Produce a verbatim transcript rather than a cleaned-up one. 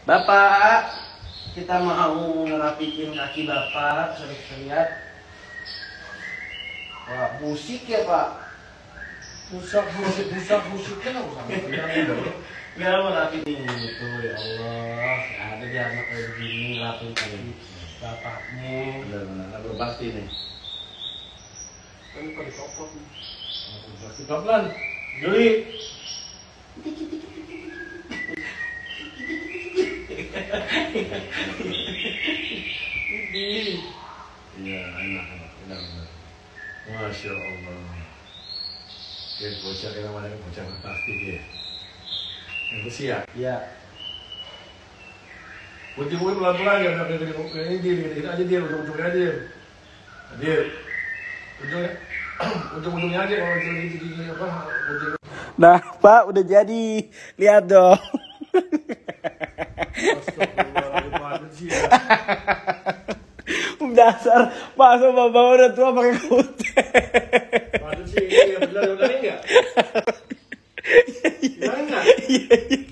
Bapak, kita mau ngerapiin kaki Bapak, bisa lihat. Wah, musik ya Pak? Pusat musik, pusat musiknya nggak usah ngomong. Nggak mau rapiin gitu, ya Allah. Ya, ada di anak kayak begini, rapiin bapaknya. Benar-benar, agak pasti nih. Kan kok dikopot nih. Pasti pelan. Juli. Iya, enak, enak, enak, enak. Masya Allah. Kayak bocah yang namanya bocah plastik ya. Yang besi ya? Iya. Putih-putih pelan-pelan ya, udah dari ini dia, dikit aja dia, ujung-ujungnya aja. Dia, ujungnya, ujung-ujungnya aja kalau ujung gigi apa, ujung. Nah, Pak, udah jadi. Lihat dong. Astagfirullahaladzim sih ya. Dasar, masa bapak udah tua pakai kutek. Padahal sih, ini yang benar, udah enggak? Udah enggak? Iya, iya.